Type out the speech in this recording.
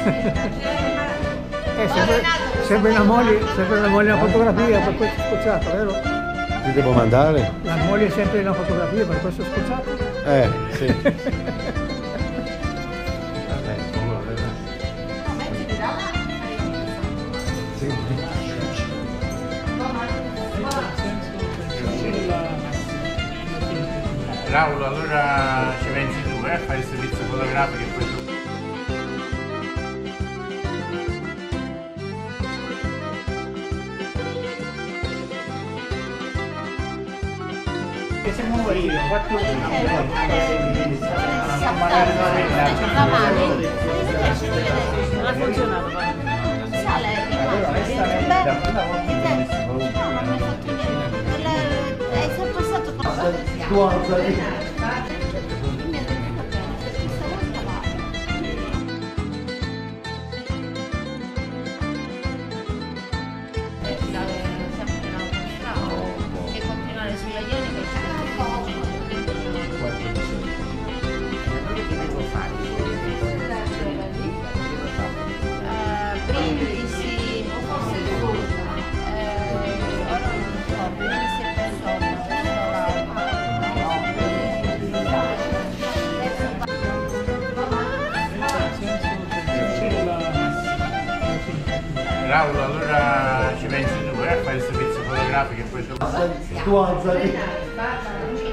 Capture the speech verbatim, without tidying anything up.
Eh, sempre, sempre una moglie, sempre una moglie una fotografia, per questo è scocciato, vero? Ti devo mandare? La moglie è sempre una fotografia, per questo è scocciato. Eh, sì. Raul, allora ci pensi tu, eh, a fare il servizio fotografico e poi tu. Che siamo moriti, quattro non ha funzionato. Sale, è sorpassato Tu alzati. e continuare sulla iene che brindisi o forse il full ora non lo so, brindisi e persone Raul, allora ci pensi tu, eh, a fare il servizio fotografico e poi tu. Tu alzati.